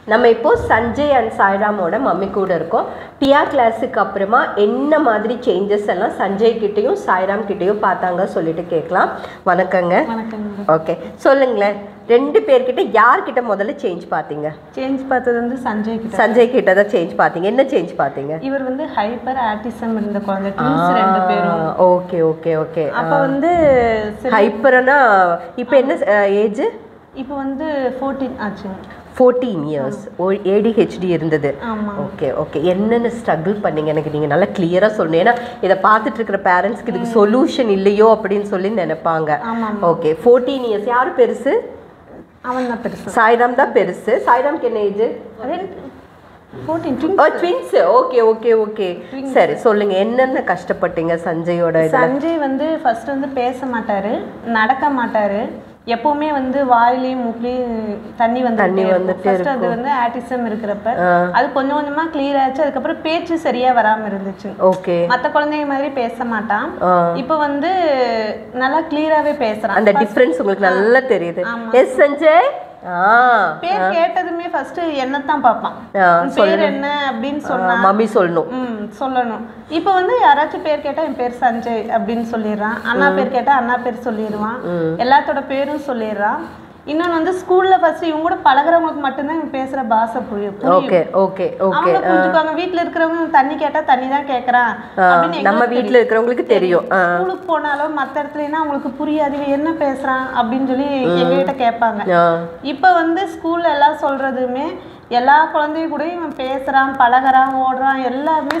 நம்ம இப்போ Sanjay and சாய்ராமோட mummy கூட இருக்கோம். டியா கிளாஸுக்கு அப்புறமா என்ன மாதிரி சேஞ்சஸ் எல்லாம் சஞ்சய் கிட்டேயும் சாய்ராம் கிட்டேயும் பார்த்தாங்க சொல்லிட்டு கேட்கலாம். வணக்கங்க. ஓகே, சொல்லுங்களேன், ரெண்டு பேர்கிட்ட யார்கிட்ட முதல்ல சேஞ்ச் பார்த்தீங்க? சேஞ்ச் பார்த்தது வந்து சஞ்சய் கிட்ட தான் சேஞ்ச் பார்த்தீங்க. என்ன சேஞ்ச் பார்த்தீங்க? இவர் வந்து ஹைப்பர் ஆட்டிசம் இருந்த குழந்தை, ட்வின்ஸ் ரெண்டு பேரும். Okay okay okay. அப்போ வந்து ஹைப்பர்னா இப்போ என்ன ஏஜ்? இப்போ வந்து 14 ஆச்சுங்க. 14 இயர்ஸ். ADHD இருந்தது. Okay okay. என்னென்ன ஸ்ட்ரகிள் பண்ணீங்க எனக்கு நீங்கள் நல்லா கிளியராக சொல்லணும். ஏன்னா இதை பார்த்துட்டு இருக்கிற பேரண்ட்ஸ்க்கு இதுக்கு சொல்யூஷன் இல்லையோ அப்படின்னு சொல்லி நினைப்பாங்க. Okay, 14 years. யார் பெருசு? அவன் தான் பெருசு. சாய்ராம் தான் பெருசு. சாய்ராம்க்கு என்ன age? 14. Twins. Okay okay okay. சரி, சொல்லுங்க, என்னென்ன கஷ்டப்பட்டீங்க சஞ்சயோட? சஞ்சய் வந்து ஃபர்ஸ்ட் வந்து பேச மாட்டாரு, நடக்க மாட்டாரு, எப்பவுமே வந்து வாயிலையும் மூக்கிலையும் தண்ணி வந்து ஃபர்ஸ்ட் அது வந்து ஆட்டிசம் இருக்கிறப்ப அது கொஞ்சம் கொஞ்சமா கிளியர் ஆச்சு. அதுக்கப்புறம் பேச்சு சரியா வராம இருந்துச்சு. ஓகே. மற்ற குழந்தைங்க மாதிரி பேச மாட்டான். இப்போ வந்து நல்லா கிளியராவே பேசுறான். அந்த டிஃபரன்ஸ் உங்களுக்கு நல்லா தெரியுது. எஸ் சஞ்சய். பேர் கேட்டதுமே ஃபர்ஸ்ட் என்னத்தான் பார்ப்பான். பேர் என்ன அப்படின்னு சொன்னா மம்மி சொல்லணும். சொல்லணும். இப்போ வந்து யாராச்சும் பேர் கேட்டா என் பேர் சஞ்சய் அப்படின்னு சொல்லிடுறான். அண்ணா பேர் கேட்டா அண்ணா பேர் சொல்லிடுவான். எல்லாத்தோட பேரும் சொல்லிடுறான். இன்னொன்று வந்து ஸ்கூல்ல ஃபர்ஸ்ட் இவங்க கூட பழகிறவங்களுக்கு மட்டும்தான் இவங்க பேசுற பாஷை புரியும். Okay okay okay. புரிஞ்சுக்குவாங்க. வீட்டுல இருக்கிறவங்க தண்ணி கேட்டா தண்ணி தான் கேட்கறான் அப்படின்னு நம்ம வீட்டுல இருக்கிறவங்களுக்கு தெரியும். ஸ்கூலுக்கு போனாலும் மற்ற இடத்துலனா அவங்களுக்கு புரியாது என்ன பேசுறான் அப்படின்னு சொல்லி எங்ககிட்ட கேட்பாங்க. இப்ப வந்து ஸ்கூல்ல எல்லாம் சொல்றதுமே எல்லா குழந்தையும் கூட இவன் பேசுறான், பழகுறான், ஓடுறான், எல்லாமே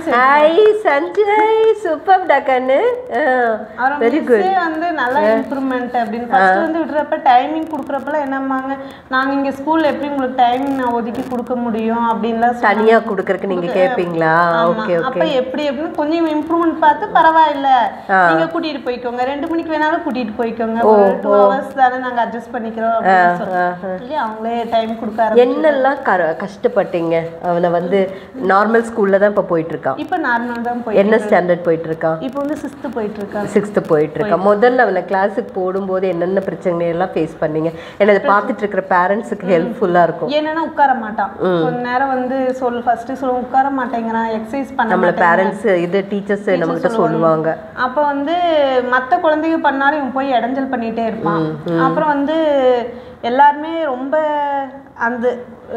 சஞ்சய் சூப்பர் டக்கன்னு. Very good. வந்து நல்ல இம்ப்ரூவ்மெண்ட் அப்படின்னு ஃபர்ஸ்ட் வந்து விடுறப்ப டைமிங் கொடுக்குறப்பலாம் என்னம்மாங்க, நாங்க இங்க ஸ்கூல்ல எப்படி உங்களுக்கு டைமிங் நான் ஒதுக்கி கொடுக்க முடியும் அப்படின்லாம் தனியா கொடுக்கறதுக்கு நீங்க கேட்பீங்களா? Okay okay. அப்ப எப்படி எப்படின்னு கொஞ்சம் இம்ப்ரூவ்மெண்ட் பார்த்து பரவாயில்ல நீங்க கூட்டிட்டு போய்க்கோங்க, 2 மணிக்கு வேணாலும் கூட்டிட்டு போய்க்கோங்க, 2 ஹவர்ஸ் தானே நாங்க அட்ஜஸ்ட் பண்ணிக்கிறோம் அப்படின்னு சொல்லி அவங்களே டைம் கொடுக்காரு. என்னெல்லாம் கஷ்டப்பட்டீங்க? அவனை வந்து நார்மல் ஸ்கூல்ல தான் இப்ப போயிட்டு இருக்கான். இப்ப நார்மல் தான் போயிட்டு. என்ன ஸ்டாண்டர்ட் போயிட்டு இருக்கான்? இப்போ வந்து 6th போயிட்டு இருக்கான். 6th போயிட்டு இருக்கான். முதல்ல அவனை கிளாஸுக்கு போடும்போது என்னென்ன பிரச்சனை எல்லாம் ஃபேஸ் பண்ணீங்க? ஏன்னா பார்த்துட்டு இருக்கிற பேரண்ட்ஸுக்கு ஹெல்ப்ஃபுல்லா இருக்கும். என்னன்னா உட்கார மாட்டான். கொஞ்ச நேரம் வந்து ஃபர்ஸ்ட் சொல்லுவோம் உட்கார மாட்டேங்கிறான், எக்ஸசைஸ் பண்ண நம்மள பேரண்ட்ஸ் இது டீச்சர்ஸ் நம்மகிட்ட சொல்லுவாங்க. அப்ப வந்து மற்ற குழந்தைங்க பண்ணாலும் இவன் போய் இடைஞ்சல் பண்ணிட்டே இருப்பான். அப்புறம் வந்து எல்லாருமே ரொம்ப அந்த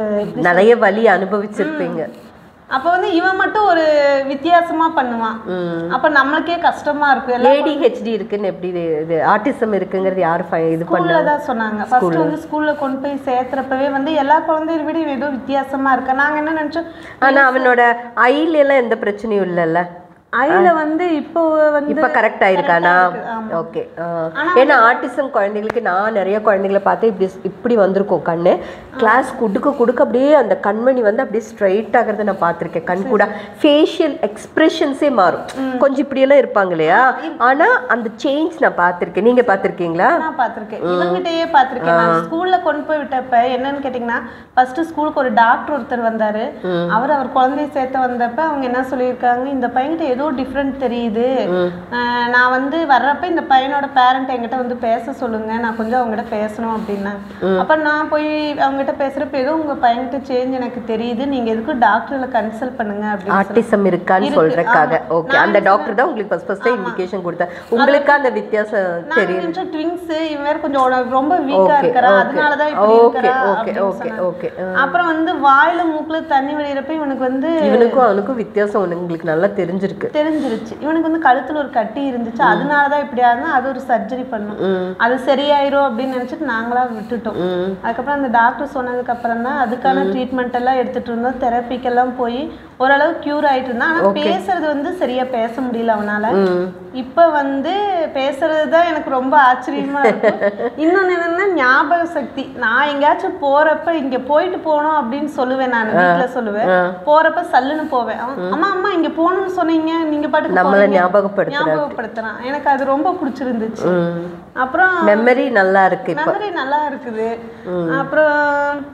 நிறைய வலி அனுபவிச்சிருப்பீங்க. அப்ப வந்து இவன் மட்டும் ஒரு வித்தியாசமா பண்ணுவான். அப்ப நம்மளுக்கே கஷ்டமா இருக்கு. ADHD இருக்குன்னு எப்படி இது ஆட்டிசம் இருக்குங்கிறது யாரு இது பண்ணதான் சொன்னாங்க. ஃபர்ஸ்ட் வந்து ஸ்கூல்ல கொண்டு போய் சேர்த்துறப்பவே வந்து எல்லா குழந்தைகளை விட ஏதோ வித்தியாசமா இருக்கு. நாங்க என்ன நினைச்சோம், ஆனா அவனோட ஐல எல்லாம் எந்த பிரச்சனையும் இல்லைல்ல? ஐல வந்து இப்போ வந்து இப்ப கரெக்ட் ஆயிருக்கானா? ஓகே. ஏன்னா ஆட்டிசம் குழந்தைகளுக்கு நான் நிறைய குழந்தைகளை பார்த்து இப்படி வந்திருக்கோம் கண்ணு. கிளாஸ் கொடுக்க அப்படியே அந்த கண்மணி வந்து அப்படியே ஸ்ட்ரைட் ஆகிறத நான் பார்த்துருக்கேன். கண் கூட ஃபேஷியல் எக்ஸ்பிரஷன்ஸே மாறும். கொஞ்சம் இப்படியெல்லாம் இருப்பாங்க இல்லையா? ஆனா அந்த சேஞ்ச் நான் பார்த்துருக்கேன். நீங்க பார்த்துருக்கீங்களா? நான் பார்த்துருக்கேன். இவங்கிட்டயே பார்த்துருக்கேன். நான் ஸ்கூல்ல கொண்டு போய் விட்டப்ப என்னன்னு கேட்டீங்கன்னா, ஃபர்ஸ்ட் ஸ்கூலுக்கு ஒரு டாக்டர் ஒருத்தர் வந்தாரு. அவர் குழந்தைய சேர்த்து வந்தப்ப அவங்க என்ன சொல்லியிருக்காங்க, இந்த பையன்கிட்ட ஏதோ டிஃப்ரெண்ட் தெரியுது, நான் வந்து வர்றப்ப இந்த பையனோட பேரண்ட் என்கிட்ட வந்து பேச சொல்லுங்க, நான் கொஞ்சம் அவங்ககிட்ட பேசணும் அப்படின்னா. அப்ப நான் போய் அவங்ககிட்ட பேசுறப்ப ஏதோ உங்க பையன்கிட்ட சேஞ்ச் எனக்கு தெரியுது, நீங்க எதுக்கு டாக்டர்ல கன்சல்ட் பண்ணுங்க அப்படின்னு. ஆட்டிசம் இருக்கான்னு சொல்றதுக்காக. ஓகே. அந்த டாக்டர் தான் உங்களுக்கு ஃபர்ஸ்ட் இண்டிகேஷன் கொடுத்தார். உங்களுக்கு அந்த வித்தியாசம் தெரியும். ட்வின்ஸ் இவன் வேற கொஞ்சம் ரொம்ப வீக்கா இருக்கறா, அதனால தான் இப்படி இருக்கறா. Okay okay okay. அப்புறம் வந்து வாயில மூக்குல தண்ணி வெளியறப்ப இவனுக்கு வந்து இவனுக்கும் அவனுக்கும் வித்தியாசம் உங்களுக்கு நல்லா தெரிஞ்சிருச்சு. இவனுக்கு வந்து கழுத்துல ஒரு கட்டி இருந்துச்சு, அதனாலதான் இப்படி ஆகுதுன்னா அது ஒரு சர்ஜரி பண்ணும், அது சரியாயிரும் அப்படின்னு நினைச்சிட்டு நாங்களா விட்டுட்டோம். அதுக்கப்புறம் அந்த டாக்டர் சொன்னதுக்கு அப்புறம் தான் அதுக்கான ட்ரீட்மெண்ட் எல்லாம் எடுத்துட்டு இருந்தோம். தெரப்பிக்கெல்லாம் போய் ஓரளவு கியூர் ஆயிட்டு இருந்தான். ஆனா பேசுறது வந்து சரியா பேச முடியல அவனால. இப்ப வந்து பேசுறதுதான் எனக்கு ரொம்ப ஆச்சரியமா இருக்கு. இன்னொன்னு என்னன்னா ஞாபக சக்தி. நான் எங்கேயாச்சும் போறப்ப இங்க போயிட்டு போனோம் அப்படின்னு சொல்லுவேன், நான் வீட்டுல சொல்லுவேன். போறப்ப சல்லுன்னு போவேன். அம்மா அம்மா இங்க போகணும்னு சொன்னீங்க, நீங்க பாட்டு நம்மள ஞாபகப்படுத்துறான். எனக்கு அது ரொம்ப பிடிச்சிருந்துச்சு. அப்புறம் மெமரி நல்லா இருக்கு. மெமரி நல்லா இருக்குது. அப்புறம்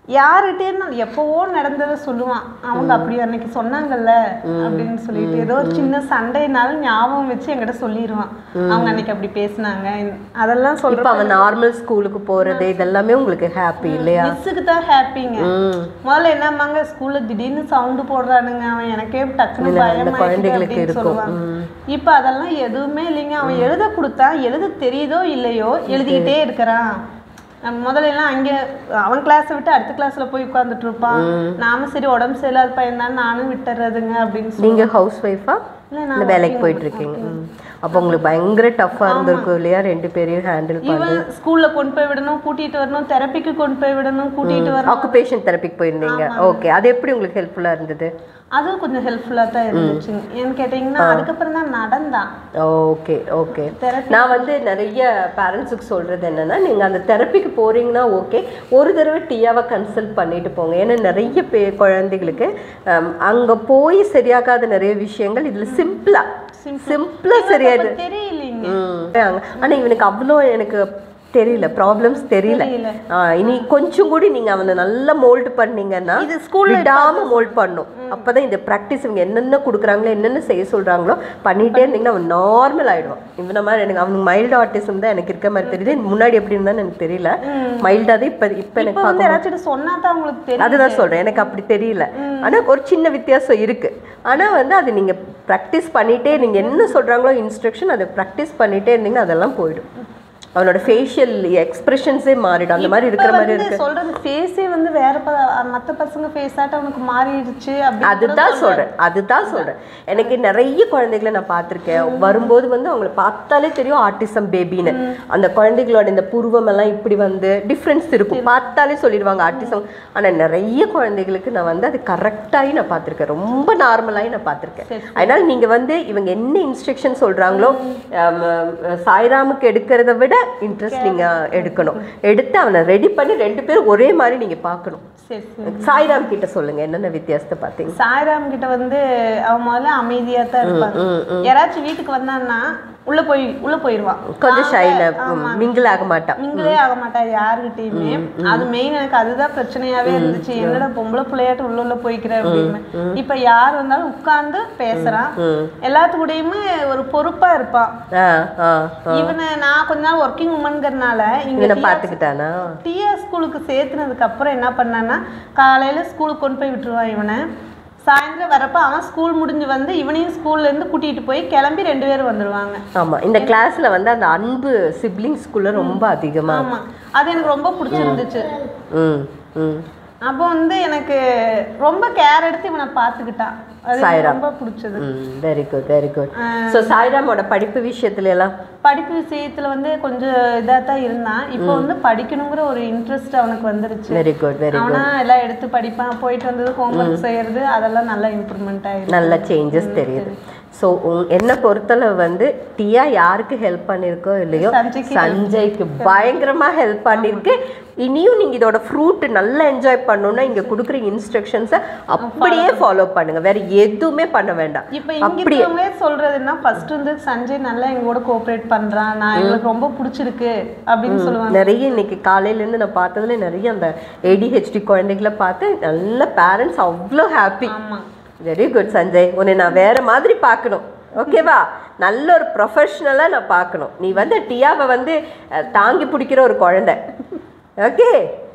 யார்கிட்டே எப்பவோ நடந்ததை சொல்லுவான். அவங்க அப்படி அன்னைக்கு சொன்னாங்கல்ல அப்படின்னு சொல்லிட்டு ஏதோ ஒரு சின்ன சண்டைனாலும் ஞாபகம் வச்சு என்கிட்ட சொல்லிடுவான். அவங்க அன்னைக்கு அப்படி பேசினாங்க அதெல்லாம் சொல்றப்ப அவன் நார்மல் ஸ்கூலுக்கு போறது இதெல்லாமே உங்களுக்கு ஹாப்பி இல்லையா? மிஸ்ஸுக்கு தான் ஹாப்பிங்க. முதல்ல என்னம்மாங்க ஸ்கூல்ல திடீர்னு சவுண்டு போடுறானுங்க, அவன் எனக்கே டக்குன்னு பயமாயிட்டு சொல்லுவாங்க. இப்ப அதெல்லாம் எதுவுமே இல்லைங்க. அவன் எழுத கொடுத்தா எழுத தெரியுதோ இல்லையோ எழுதிக்கிட்டே இருக்கிறான். முதல்ல எல்லாம் அங்கே அவன் கிளாஸை விட்டு அடுத்த கிளாஸ்ல போய் உட்காந்துட்டு இருப்பான். நாம சரி உடம்பு சரியில்லாத பையன் தான் நானும் விட்டுறதுங்க அப்படின்னு. நீங்க ஹவுஸ் ஒய்ஃபா இல்ல வேலைக்கு போயிட்டு இருக்கீங்க? அப்போ உங்களுக்கு பயங்கர டஃப்பா இருந்திருக்கும் இல்லையா 2 பேரையும் ஹேண்டில் பண்ணி? இவன் ஸ்கூல்ல கொண்டு போய் விடணும், கூட்டிட்டு வரணும், தெரப்பிக்கு கொண்டு போய் விடணும், கூட்டிட்டு வரணும். ஆக்குபேஷன் தெரப்பிக்கு போயிருந்தீங்க. ஓகே, அது எப்படி உங்களுக்கு ஹெல்ப்ஃபுல்லா இருந்தது? அதுவும் கொஞ்சம் ஹெல்ப்ஃபுல்லாக தான் இருந்துச்சு. ஏன்னு கேட்டிங்கன்னா அதுக்கப்புறம் தான் நடந்தான். Okay okay. நான் வந்து நிறைய பேரண்ட்ஸுக்கு சொல்கிறது என்னென்னா, நீங்கள் அந்த தெரப்பிக்கு போகிறீங்கன்னா ஓகே, ஒரு தடவை டியாவை கன்சல்ட் பண்ணிட்டு போங்க. ஏன்னா நிறைய குழந்தைகளுக்கு அங்கே போய் சரியாகாத நிறைய விஷயங்கள் இதில் சிம்பிளாக சரியாது தெரியலைங்க. ஆனால் இவனுக்கு அவ்வளோ எனக்கு தெரியல, ப்ராப்ளம்ஸ் தெரியல. இனி கொஞ்சம் கூட நீங்க அவனை நல்லா மோல்ட் பண்ணீங்கன்னா, இது ஸ்கூல்ல விடாம மோல்ட் பண்ணும். அப்பதான் இந்த ப்ராக்டிஸ் இவங்க என்னென்ன கொடுக்குறாங்களோ என்னென்ன செய்ய சொல்றாங்களோ பண்ணிட்டே இருந்தீங்கன்னா அவன் நார்மல் ஆயிடுவான். இவன மாதிரி எனக்கு அவனுக்கு மைல்டு ஆட்டிசம் தான் எனக்கு இருக்க மாதிரி தெரியுது. முன்னாடி எப்படி இருந்தான்னு எனக்கு தெரியல. மைல்டா தான் இப்ப எனக்கு சொன்னா தான் உங்களுக்கு தெரியும். அதுதான் சொல்றேன், எனக்கு அப்படி தெரியல. ஆனா ஒரு சின்ன வித்தியாசம் இருக்கு. ஆனா வந்து அது நீங்க ப்ராக்டிஸ் பண்ணிட்டே நீங்க என்ன சொல்றாங்களோ இன்ஸ்ட்ரக்ஷன் அதை ப்ராக்டிஸ் பண்ணிட்டே இருந்தீங்கன்னா அதெல்லாம் போயிடும். அவனோட ஃபேஷியல் எக்ஸ்பிரஷன்ஸே மாறிடும். அந்த மாதிரி இருக்கிற மாதிரி இருக்கு. சொல்றது ஃபேஸே வந்து வேற மற்ற பசங்க ஃபேஸ் ஆட்ட அவனுக்கு மாறிடுச்சு. அதுதான் சொல்றேன். எனக்கு நிறைய குழந்தைகளை நான் பார்த்துருக்கேன். வரும்போது வந்து அவங்கள பார்த்தாலே தெரியும் ஆட்டிசம் பேபின்னு. அந்த குழந்தைகளோட இந்த புருவம் எல்லாம் இப்படி வந்து டிஃப்ரென்ஸ் இருக்கும், பார்த்தாலே சொல்லிடுவாங்க ஆட்டிசம். ஆனால் நிறைய குழந்தைகளுக்கு நான் வந்து அது கரெக்டாகி நான் பார்த்துருக்கேன், ரொம்ப நார்மலாகி நான் பார்த்துருக்கேன். அதனால நீங்க வந்து இவங்க என்ன இன்ஸ்ட்ரக்ஷன் சொல்றாங்களோ சாய்ராமுக்கு எடுக்கிறத விட இன்ட்ரெஸ்ட் நீங்க எடுக்கணும். எடுத்து அவனை ரெடி பண்ணி 2 பேரும் ஒரே மாதிரி நீங்க பார்க்கணும். சாய்ராம் கிட்ட சொல்லுங்க என்னென்ன வித்தியாசத்தை பார்த்தீங்க? சாய்ராம் கிட்ட வந்து அவன் முதல்ல அமைதியா தான் இருப்பாங்க. யாராச்சும் வீட்டுக்கு வந்தான்னா உள்ள போயிடுவான். கொஞ்சம் ஷைல மிங்கிள் ஆக மாட்டான். மிங்கிளே ஆக மாட்டா யாருகிட்டயுமே. அது மெயின் எனக்கு அதுதான் பிரச்சனையாவே இருந்துச்சு. என்னடா பொம்பளை பிள்ளையாட்டு உள்ள போய்க்கிற அப்படின்னு. இப்ப யார் வந்தாலும் உட்கார்ந்து பேசுறான், எல்லாத்து கூடயுமே ஒரு பொறுப்பா இருப்பான். இவனை நான் கொஞ்ச நாள் ஒர்க்கிங் உமன்கிறதுனால இங்க பாத்துக்கிட்டானா டிஆ ஸ்கூலுக்கு சேர்த்துனதுக்கு அப்புறம் என்ன பண்ணான்னா காலையில ஸ்கூலுக்கு கொண்டு போய் விட்டுருவான். இவனை சாயந்தரம் வரப்ப அவன் ஸ்கூல் முடிஞ்சு வந்து இவனையும் ஸ்கூல்ல இருந்து கூட்டிட்டு போய் கிளம்பி 2 பேரும் வந்துடுவாங்க. ஆமா, இந்த கிளாஸ்ல வந்து அந்த அன்பு சிப்லிங்ஸ்குள்ள ரொம்ப அதிகமா. ஆமா, அது எனக்கு ரொம்ப பிடிச்சிருந்துச்சு. அப்போ வந்து எனக்கு ரொம்ப கேர் எடுத்து இவனை பார்த்துக்கிட்டான். அது ரொம்ப பிடிச்சது. Very good very good. So சாய்ராமோட படிப்பு விஷயத்துல வந்து கொஞ்சம் இதாக தான் இருந்தான். இப்போ வந்து படிக்கணுங்கிற ஒரு இன்ட்ரெஸ்ட் அவனுக்கு வந்துருச்சு. Very good very good. அவனா எல்லாம் எடுத்து படிப்பான். போயிட்டு வந்தது ஹோம்ஒர்க் செய்யறது அதெல்லாம் நல்லா இம்ப்ரூவ்மெண்ட் ஆயிருக்கு. நல்ல சேஞ்சஸ் தெரியுது. ஸோ என்னை பொறுத்தளவு வந்து டியா யாருக்கு ஹெல்ப் பண்ணியிருக்கோ இல்லையோ சஞ்சய்க்கு பயங்கரமாக ஹெல்ப் பண்ணியிருக்கு. இனியும் நீங்கள் இதோட ஃப்ரூட் நல்லா என்ஜாய் பண்ணணும்னா இங்கே கொடுக்குற இன்ஸ்ட்ரக்ஷன்ஸை அப்படியே ஃபாலோ பண்ணுங்க, வேற எதுவுமே பண்ண வேண்டாம். இப்போ இங்கே சொல்றதுன்னா ஃபர்ஸ்ட் வந்து சஞ்சய் நல்லா எங்களோட கோஆப்ரேட் பண்றான், நான் எங்களுக்கு ரொம்ப பிடிச்சிருக்கு அப்படின்னு சொல்லுவாங்க. நிறைய இன்னைக்கு காலையிலேருந்து நான் பார்த்ததுல நிறைய அந்த ADHD குழந்தைகளை பார்த்து நல்ல பேரண்ட்ஸ் அவ்வளோ ஹாப்பி. வெரி குட் சஞ்சய், உன்னை நான் வேற மாதிரி பார்க்கணும், ஓகேவா? நல்ல ஒரு ப்ரொஃபஷ்னலாக நான் பார்க்கணும். நீ வந்து டியாவை வந்து தாங்கி பிடிக்கிற ஒரு குழந்தை, ஓகே?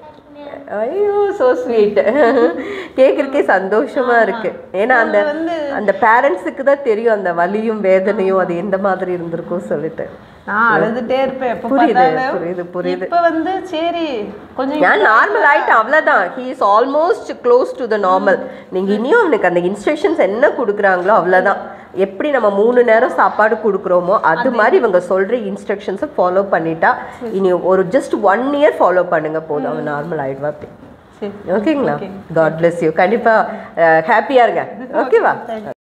ஐயோ சோ ஸ்வீட், கேட்குறக்கே சந்தோஷமா இருக்கு. ஏன்னா அந்த அந்த பேரண்ட்ஸுக்கு தான் தெரியும் அந்த வலியும் வேதனையும் அது எந்த மாதிரி இருந்திருக்கும் சொல்லிட்டு. நான் அழுதுட்டே இருப்பேன். புரியுது. இப்போ வந்து சரி கொஞ்சம் நான் நார்மல் ஆயிட்டேன், அவ்வளோதான். He is almost close to the normal. நீங்கள் இனியும் அவனுக்கு அந்த இன்ஸ்ட்ரக்ஷன்ஸ் என்ன கொடுக்குறாங்களோ அவ்வளோதான். எப்படி நம்ம 3 நேரம் சாப்பாடு கொடுக்குறோமோ அது மாதிரி இவங்க சொல்கிற இன்ஸ்ட்ரக்ஷன்ஸை ஃபாலோ பண்ணிட்டா இனி ஒரு ஜஸ்ட் 1 year ஃபாலோ பண்ணுங்க போதும், அவன் நார்மல் ஆயிடுவா. ஓகேங்களா? God bless you. கண்டிப்பாக ஹாப்பியாக இருங்க, ஓகேவா?